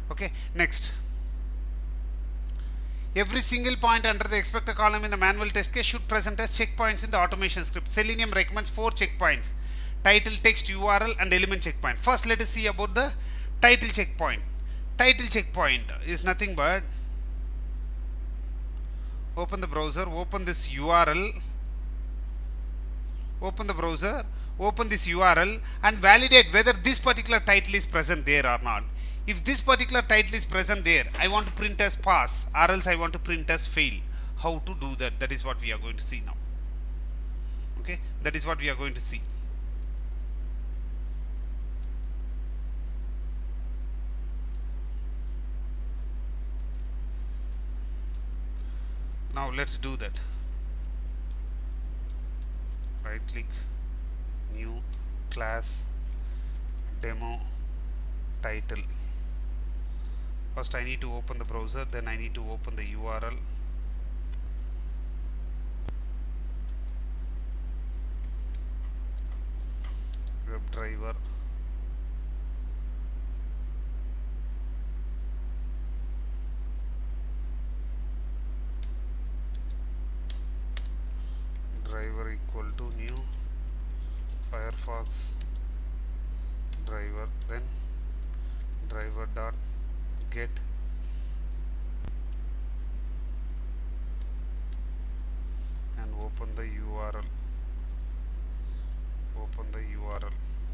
Okay, next. Every single point under the expector column in the manual test case should present as checkpoints in the automation script. Selenium recommends 4 checkpoints: title, text, URL and element checkpoint. First, let us see about the title checkpoint. Title checkpoint is nothing but open the browser, open this URL, open the browser, open this URL and validate whether this particular title is present there or not. If this particular title is present there, I want to print as pass, or else I want to print as fail. How to do that? That is what we are going to see now. Okay, that is what we are going to see. Now let's do that. Right click, new, class, demo, title. First I need to open the browser, then I need to open the URL. WebDriver. Driver equal to new, Firefox driver, then driver dot get and open the URL. Open the URL.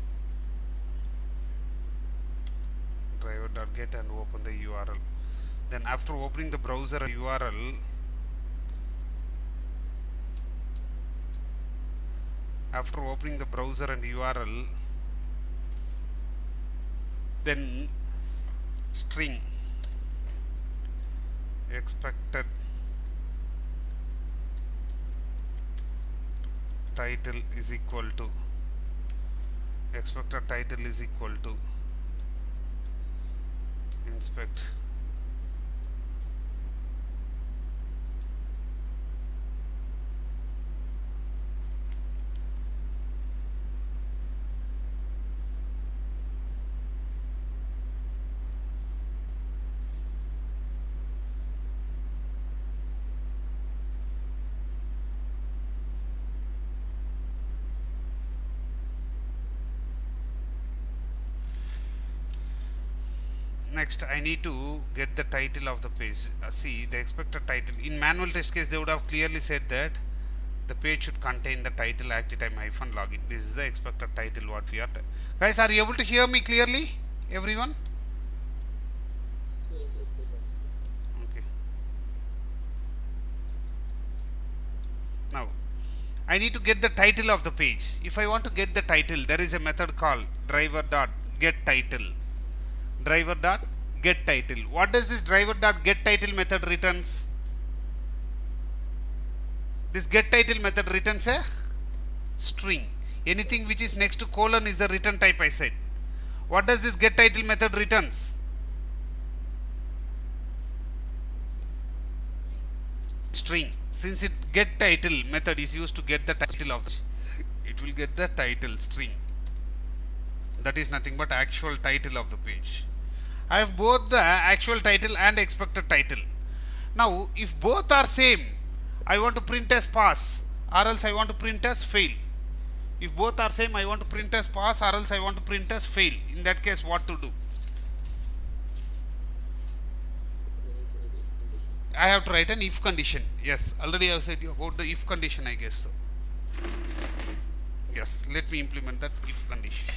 Driver.get and open the URL. Then after opening the browser URL, after opening the browser and URL, then string expected title is equal to expected title is equal to inspect Next, I need to get the title of the page. See the expected title. In manual test case, they would have clearly said that the page should contain the title active time hyphen login. This is the expected title what we are. Guys, are you able to hear me clearly? Everyone? Yes. Okay. Now, I need to get the title of the page. If I want to get the title, there is a method called driver.getTitle. Driver.getTitle. What does this driver.getTitle method returns? This getTitle method returns a string. Anything which is next to colon is the return type I said. What does this getTitle method returns? String. Since it getTitle method is used to get the title of the, it will get the title string. That is nothing but actual title of the page. I have both the actual title and expected title. Now, if both are same, I want to print as pass, or else I want to print as fail. If both are same, I want to print as pass, or else I want to print as fail. In that case, what to do? I have to write an if condition. Yes, already I have said you about the if condition, I guess so. Yes, let me implement that if condition.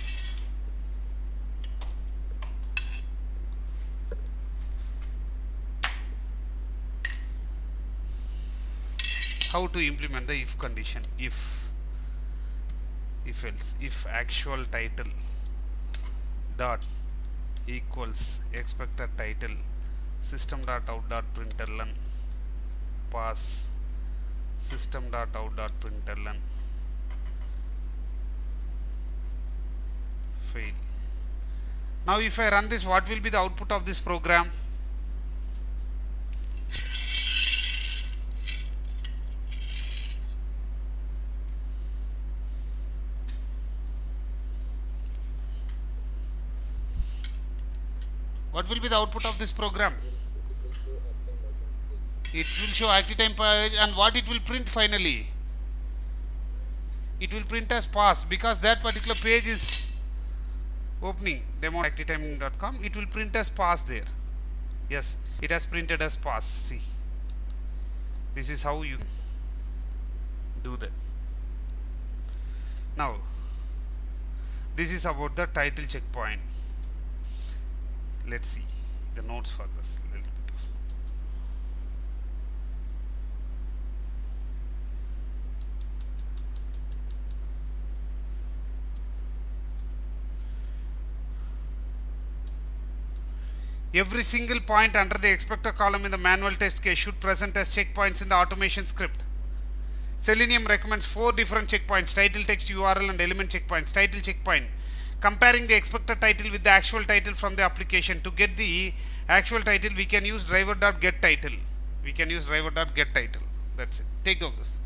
How to implement the if condition? If else, if actual title dot equals expected title system.out.println pass system.out.println fail. Now if I run this, what will be the output of this program? What will be the output of this program? It will show active time page, and what it will print finally? It will print as pass, because that particular page is opening demo.activetime.com. It will print as pass there. Yes, it has printed as pass. See, this is how you do that. Now this is about the title checkpoint. Let's see the notes for this little bit. Every single point under the expector column in the manual test case should present as checkpoints in the automation script. Selenium recommends 4 different checkpoints: title, text, URL and element checkpoints. Title checkpoint, comparing the expected title with the actual title from the application. To get the actual title, we can use driver.getTitle. That's it. Take note of this.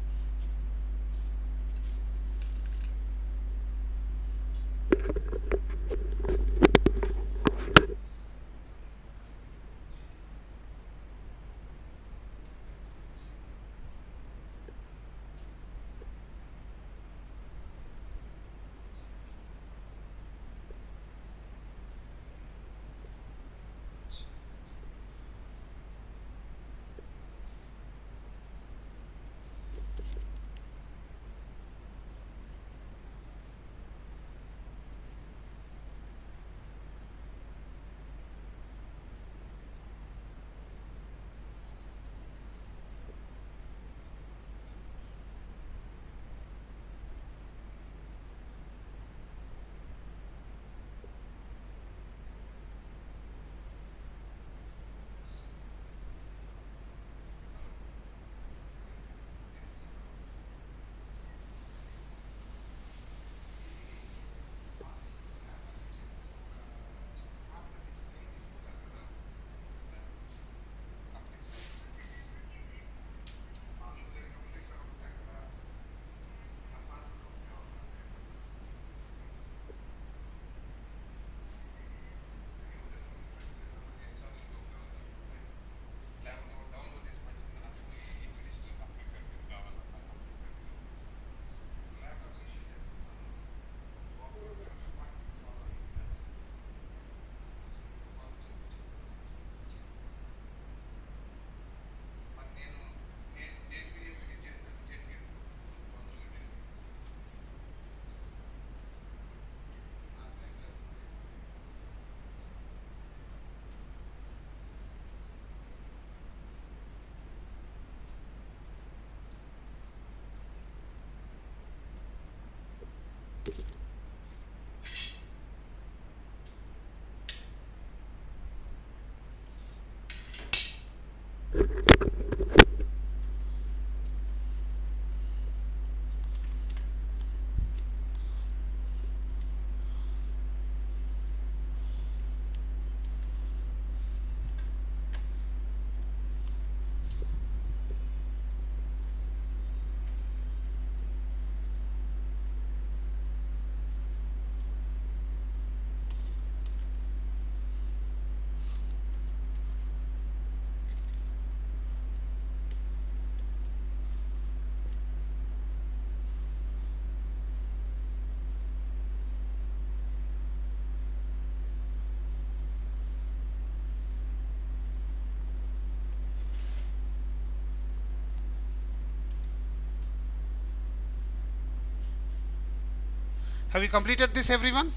Have you completed this, everyone?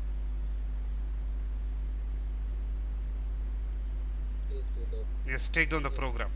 Yes, take down the program.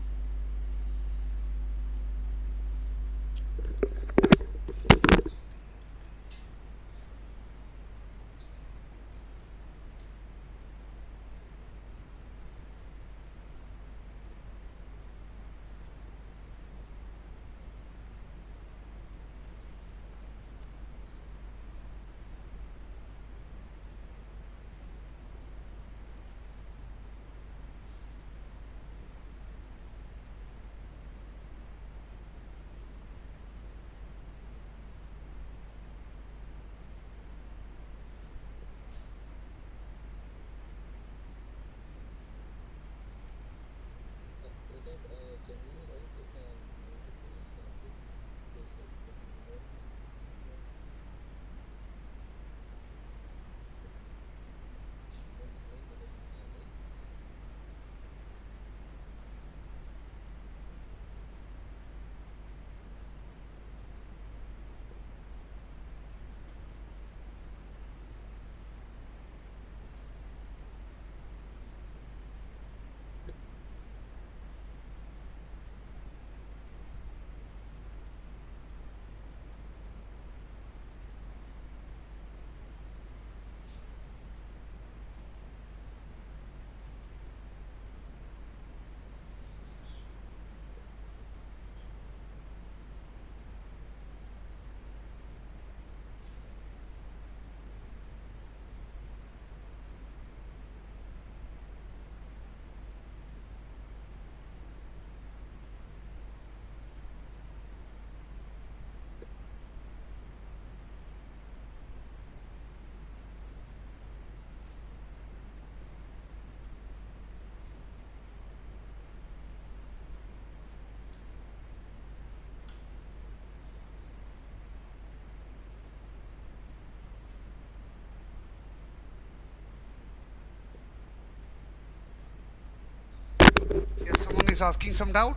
is asking some doubt.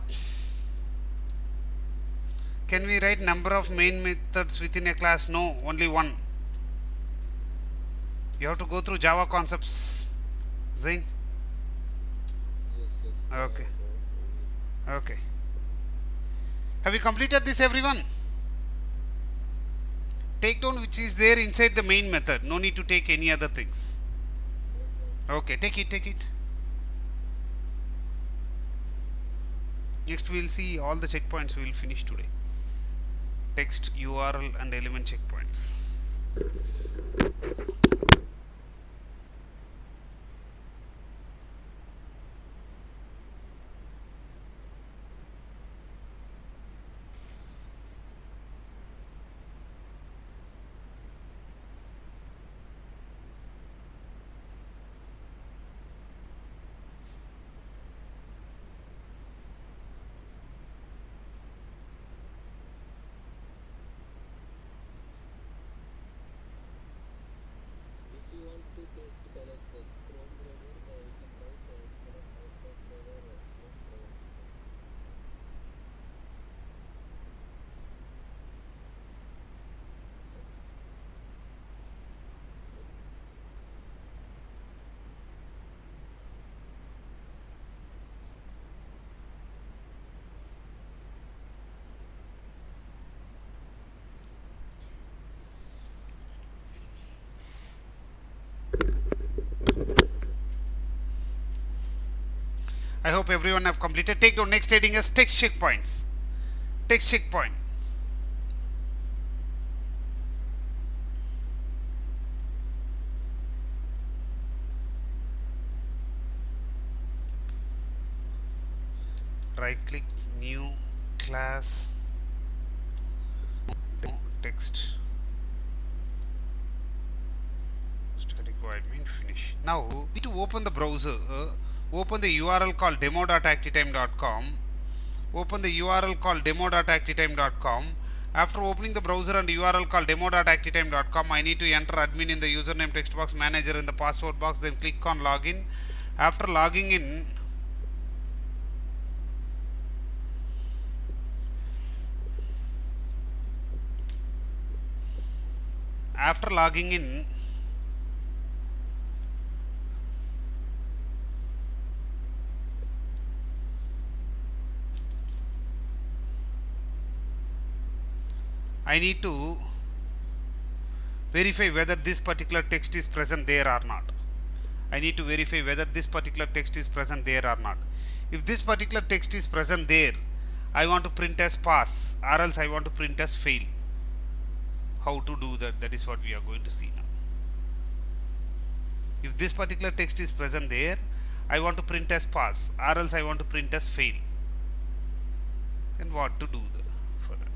Can we write number of main methods within a class? No, only one. You have to go through Java concepts, Zain. Yes. Okay. Okay. Have you completed this, everyone? Take down which is there inside the main method. No need to take any other things. Okay, take it. Next we will see all the checkpoints we will finish today. Text, URL and element checkpoints. If you want to test direct Chrome browser, we can write instead of Firefox server Chrome browser. I hope everyone have completed. Take down next heading as text checkpoints. Text checkpoint. Right click, new class, text, static void main, finish. Now we need to open the browser. Open the URL called demo.actitime.com. Open the URL called demo.actitime.com. After opening the browser and URL called demo.actitime.com, I need to enter admin in the username text box, manager in the password box, then click on login. After logging in, I need to verify whether this particular text is present there or not. I need to verify whether this particular text is present there or not. If this particular text is present there, I want to print as pass, or else I want to print as fail. How to do that? That is what we are going to see now. If this particular text is present there, I want to print as pass, or else I want to print as fail. And what to do for that?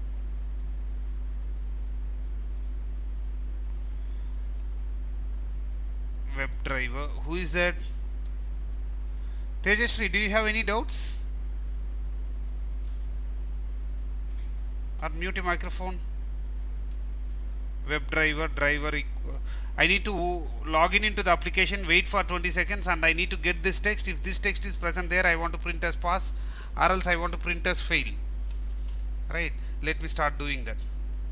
WebDriver. Who is that? Tejasri, do you have any doubts? Or mute your microphone. WebDriver, driver. I need to log in into the application, wait for 20 seconds, and I need to get this text. If this text is present there, I want to print as pass, or else I want to print as fail. Right? Let me start doing that.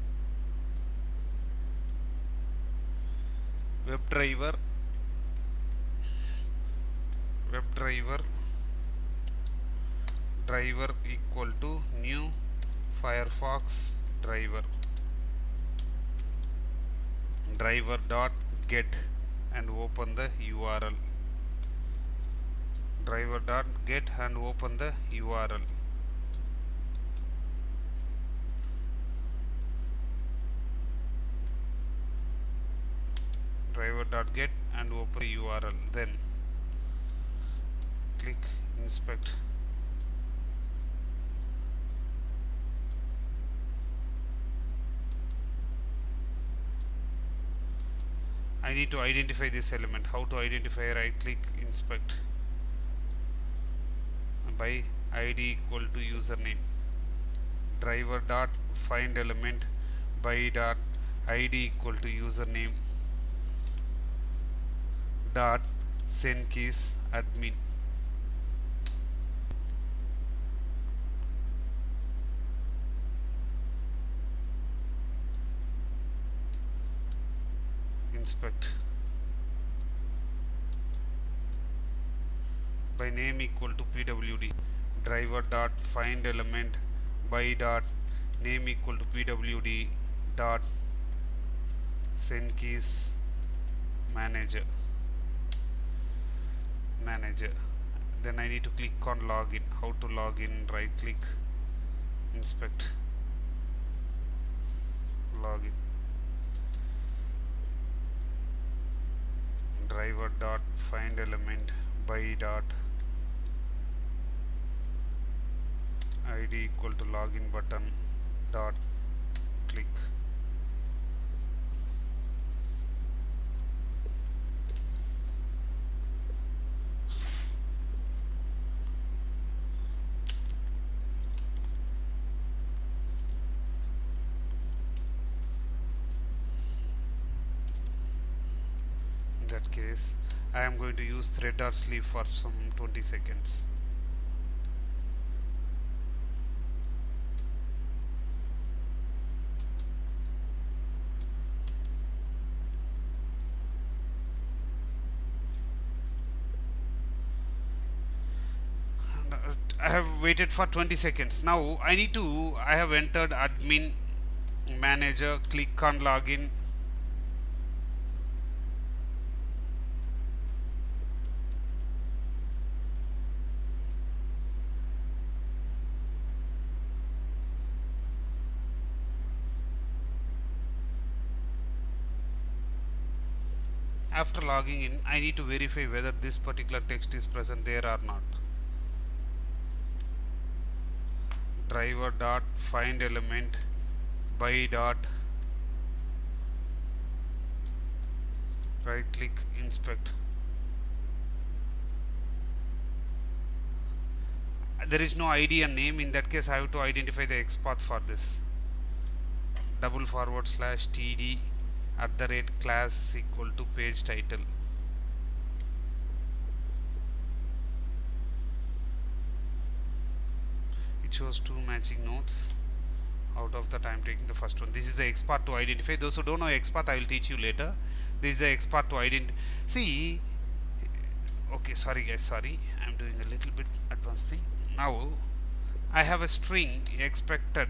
WebDriver, driver equal to new Firefox driver dot get and open the URL. Driver dot get and open the URL. Driver dot get and open the URL. Then click inspect. I need to identify this element. How to identify? Right click, inspect. By ID equal to username. Driver dot find element by dot ID equal to username dot send keys admin. inspect by name equal to pwd driver dot find element by dot name equal to pwd dot send keys manager. Then I need to click on login. How to log in? Right click, inspect, login, driver dot find element by dot id equal to login button dot click. In that case, I am going to use thread or sleeve for some 20 seconds. I have waited for 20 seconds. Now I have entered admin manager, click on login. After logging in, I need to verify whether this particular text is present there or not. Driver dot find element by dot right click, inspect. There is no ID and name. In that case, I have to identify the XPath for this. /td @class equal to page title. It shows 2 matching nodes. Out of that, I am taking the first one. This is the XPath to identify. Those who don't know XPath, I will teach you later. This is the XPath to identify. See, okay, sorry guys, sorry, I am doing a little bit advanced thing. Now I have a string expected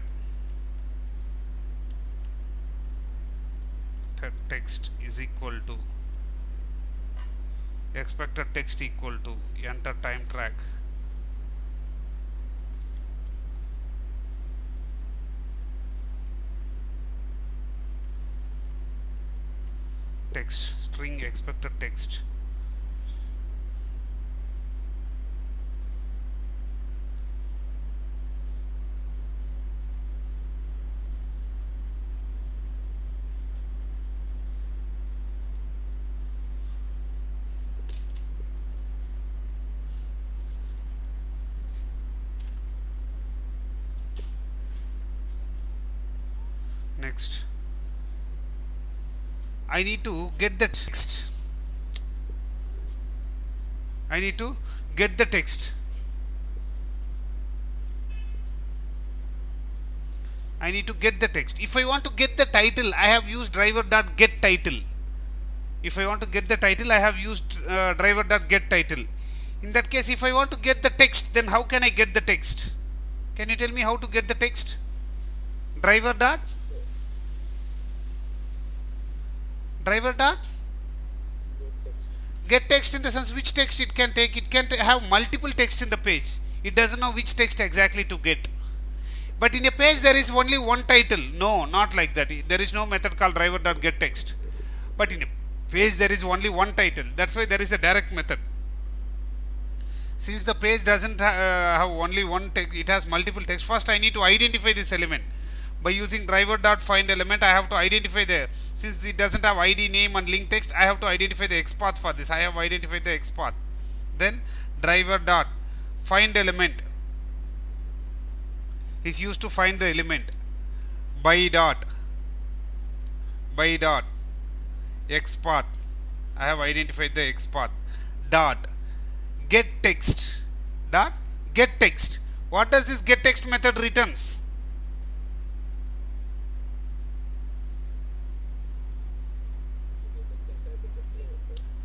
text is equal to expected text equal to enter time track text string expected text. Next, I need to get the text. I need to get the text. I need to get the text. If I want to get the title, I have used driver.getTitle. If I want to get the title, I have used driver.getTitle. In that case, if I want to get the text, then how can I get the text? Can you tell me how to get the text? Driver dot get text in the sense which text it can take. It can have multiple text in the page. It doesn't know which text exactly to get. But in a page there is only one title. No, not like that. There is no method called driver.getText. But in a page there is only one title. That's why there is a direct method. Since the page doesn't have only one text, it has multiple text. First I need to identify this element. By using driver.findElement, I have to identify the, since it doesn't have ID, name and link text, I have to identify the XPath for this. I have identified the XPath. Then driver.findElement is used to find the element. By dot XPath, I have identified the XPath. Dot get text. What does this get text method returns?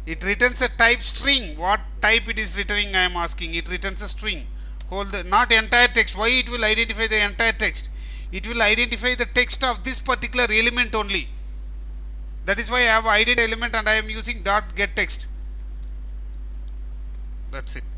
It returns a type string. What type it is returning, I am asking. It returns a string. Hold the, not entire text. Why it will identify the entire text? It will identify the text of this particular element only. That is why I have identity element and I am using dot get text. That's it.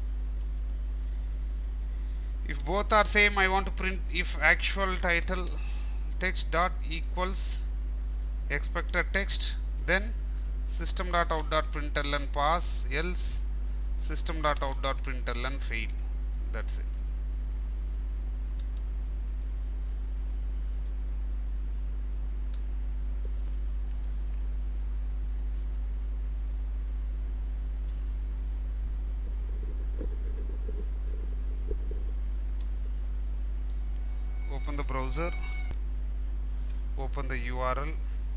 If both are same, I want to print if actual title text dot equals expected text, then system dot out dot println pass, else system dot out dot println fail. That's it. Open the browser, open the URL,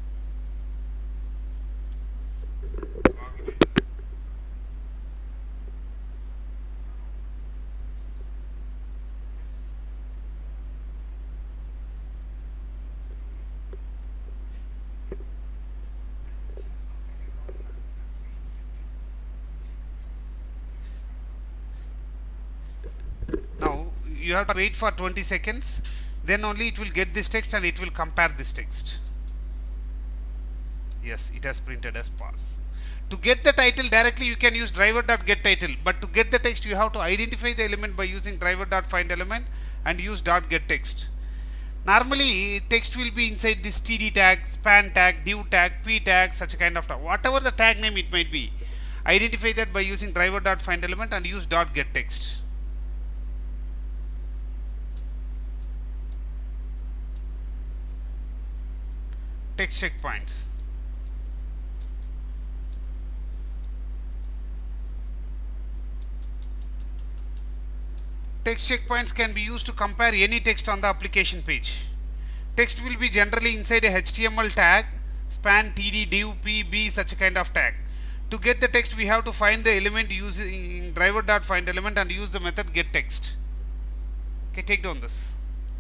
now you have to wait for 20 seconds, then only it will get this text and it will compare this text. Yes, it has printed as pass. To get the title directly you can use driver.getTitle, but to get the text you have to identify the element by using driver.findElement and use .getText. Normally text will be inside this td tag, span tag, div tag, p tag, such a kind of tag, whatever the tag name it might be. Identify that by using driver.findElement and use .getText. Text checkpoints. Text checkpoints can be used to compare any text on the application page. Text will be generally inside a HTML tag, span, td, div, p, b, such a kind of tag. To get the text we have to find the element using driver.findElement and use the method getText. Okay, take down this.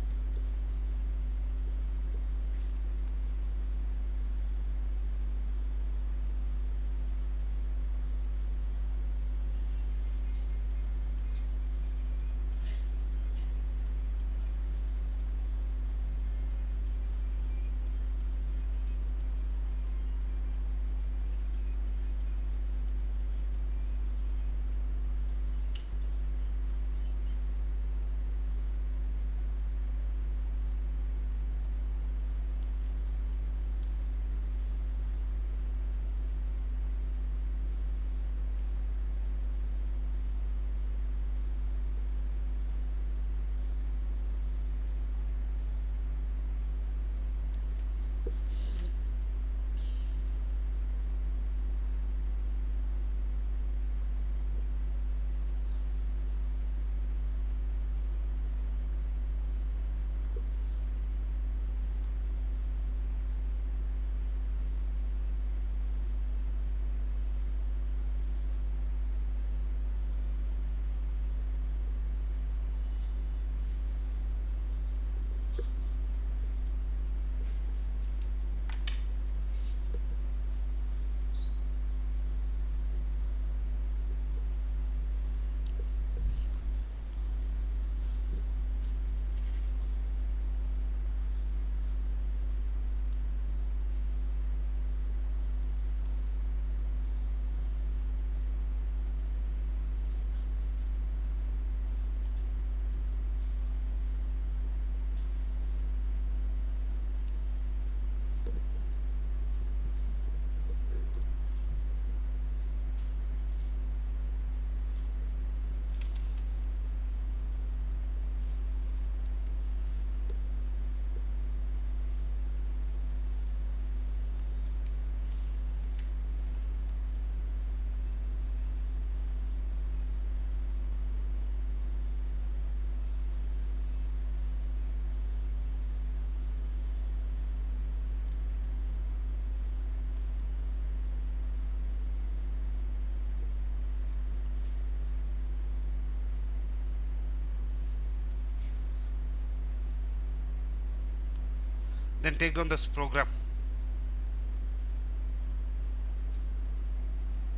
Then take down this program.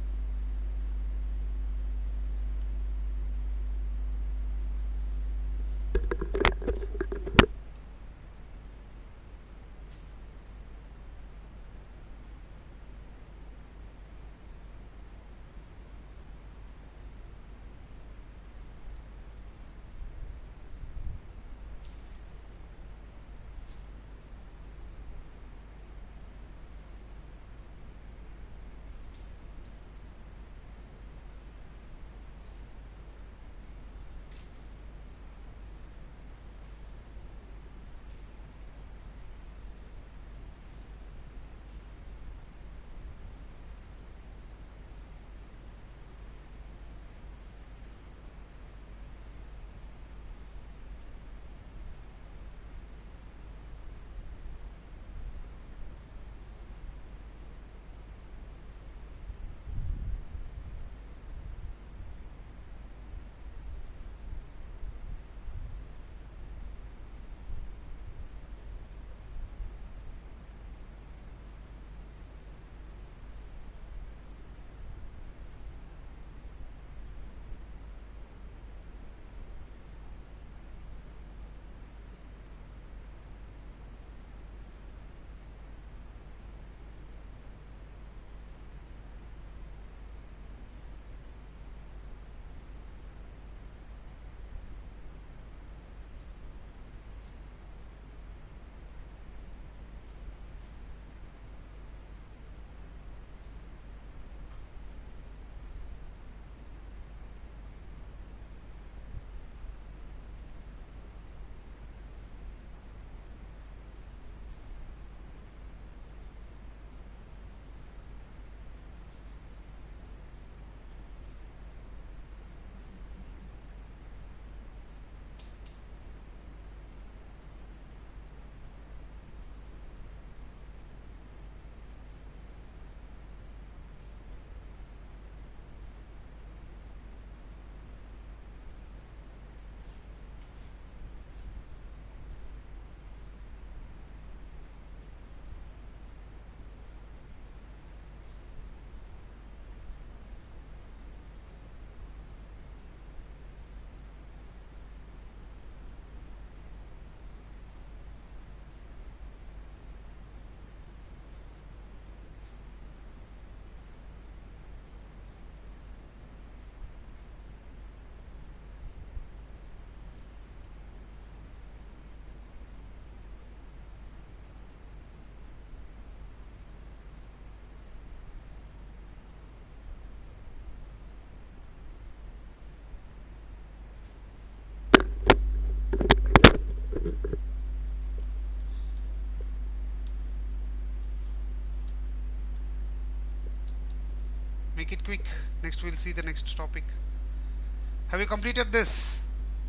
make it quick. Next we'll see the next topic. Have you completed this?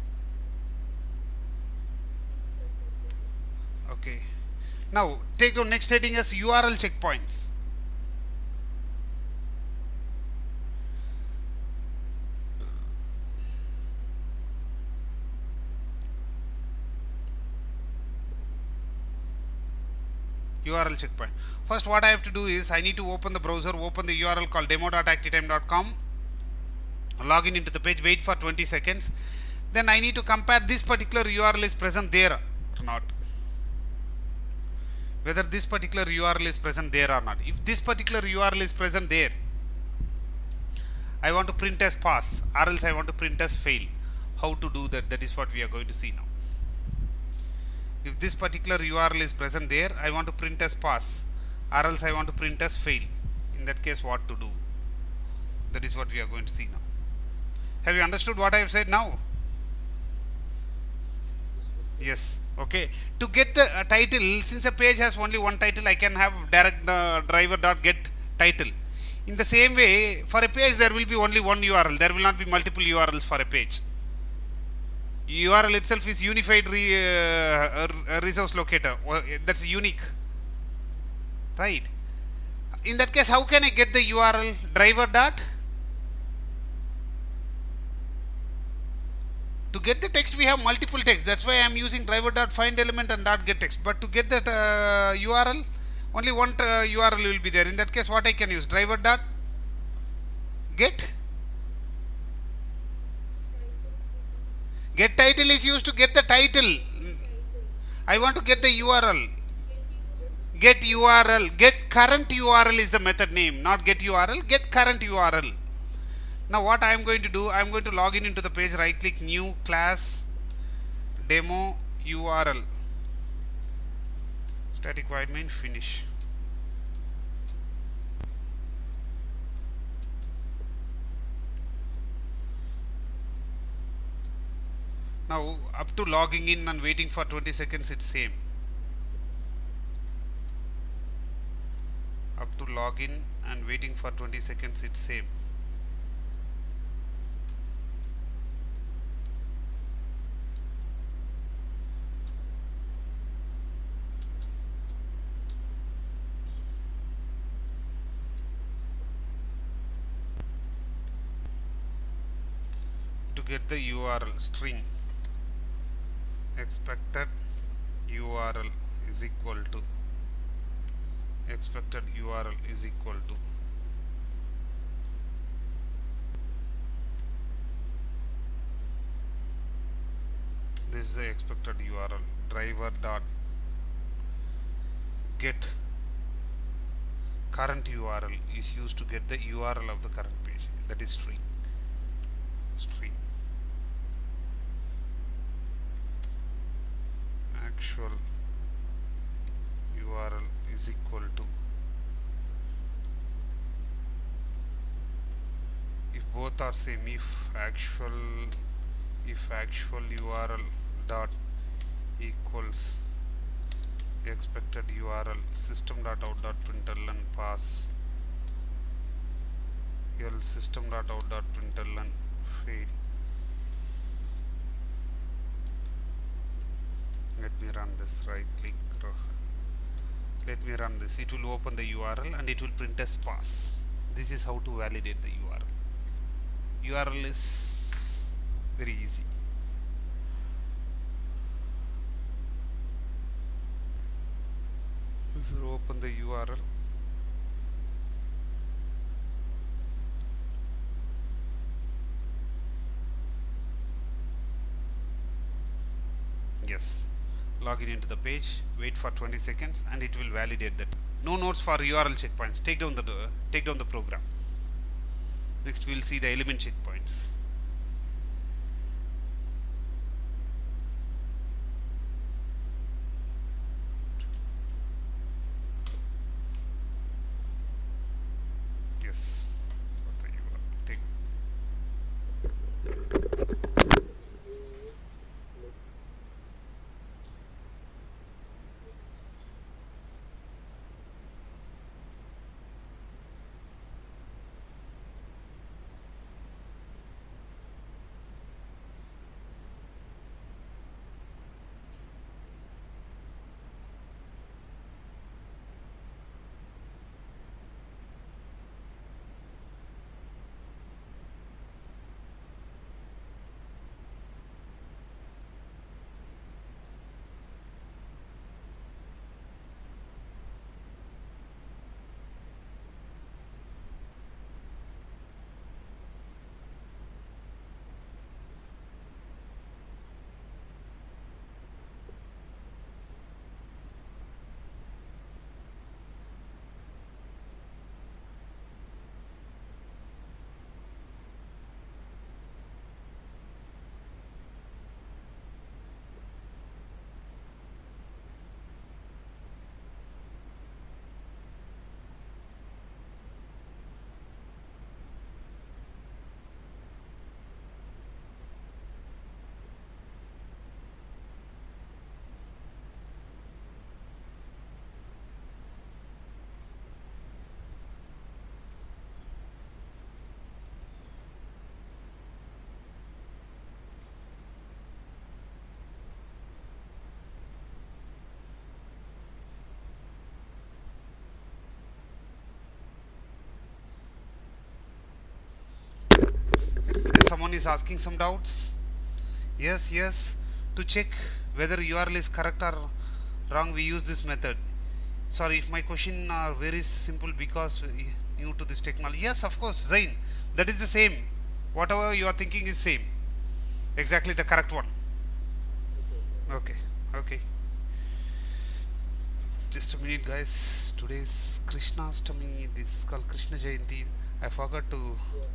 Yes, sir. Completed. Okay. Now take the next heading as URL checkpoints. URL checkpoint. First what I have to do is I need to open the browser, open the URL called demo.activetime.com, log in into the page, wait for 20 seconds. Then I need to compare this particular URL is present there or not. Whether this particular URL is present there or not. If this particular URL is present there, I want to print as pass, or else I want to print as fail. How to do that? That is what we are going to see now. If this particular URL is present there, I want to print as pass, or else I want to print as fail. In that case, what to do? That is what we are going to see now. Have you understood what I have said now? Yes. Okay. To get the title, since a page has only one title, I can have direct driver.get title. In the same way, for a page there will be only one URL. There will not be multiple URLs for a page. URL itself is unified resource locator. That's unique, right? In that case, how can I get the URL? Driver dot. To get the text, we have multiple text. That's why I am using driver dot find element and dot get text. But to get that URL, only one URL will be there. In that case, what I can use? Driver dot get. Get title is used to get the title. I want to get the URL. Get URL. Get current URL is the method name, not get URL. Get current URL. Now what I am going to do, I am going to log in into the page, right click, new class, demo URL, static void main, finish. Now up to logging in and waiting for 20 seconds, it's same. Up to login and waiting for 20 seconds, it's same. To get the URL string, expected URL is equal to expected URL is equal to this is the expected URL. Driver dot get current URL is used to get the URL of the current page, that is string. Actual URL is equal to, if both are same, if actual URL dot equals expected URL system.out.println pass else system.out.println fail. Let me run this, right click, let me run this. It will open the URL and it will print as pass. This is how to validate the URL. URL is very easy. This will open the URL. Yes. Log in into the page, wait for 20 seconds and it will validate that. No notes for URL checkpoints. Take down the program. Next we will see the element checkpoints. Yes. Take. someone is asking some doubts. Yes, yes. To check whether URL is correct or wrong, we use this method. Sorry if my question are very simple because new to this technology. Yes, of course, Zain. That is the same. Whatever you are thinking is same. Exactly the correct one. Okay. Okay. Just a minute, guys. Today is Krishnastami. This is called Krishna Jayanti. I forgot to Yeah.